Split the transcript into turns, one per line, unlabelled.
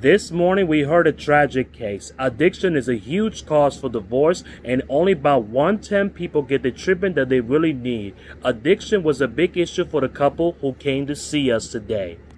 This morning we heard a tragic case. Addiction is a huge cause for divorce, and only about 1/10 people get the treatment that they really need. Addiction was a big issue for the couple who came to see us today.